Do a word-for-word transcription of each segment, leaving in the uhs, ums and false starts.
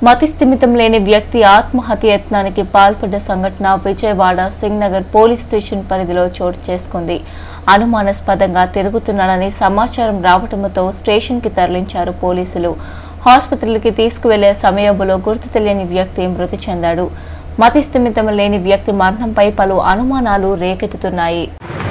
మతిస్థిమితం లేని వ్యక్తి ఆత్మహత్య యత్నానికి పాల్పడ్డ సంఘటన విజయవాడ సింగ్ నగర్ పోలీస్ స్టేషన్ పరిధిలో చోటు చేసుకుంది. అనుమానాస్పదంగా తిరుగుతున్నాడని సమాచారం రావడంతో స్టేషన్ కి తరలించారు పోలీసులు. ఆసుపత్రికి తీసుకువెళ్లే సమయంలో గుర్తు తెలియని వ్యక్తి మృతి చెందాడు. మతిస్థిమితం లేని వ్యక్తి మరణంపై పలు అనుమానాలు రేకెత్తుతున్నాయి.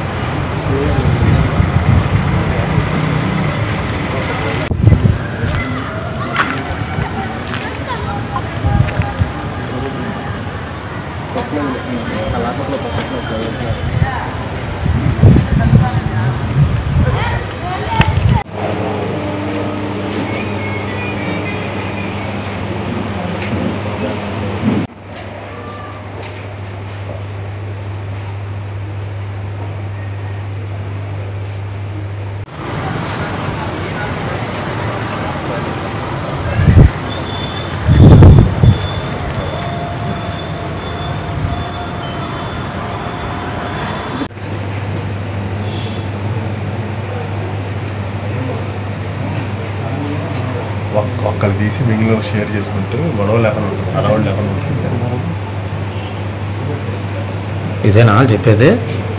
ఒక్కరు తీసి మిగిలిన షేర్ చేసుకుంటే గొడవ లేకుండా ఉంటుంది, అడవాళ్ళు లేకుండా ఉంటుంది. ఇదేనా చెప్పేది?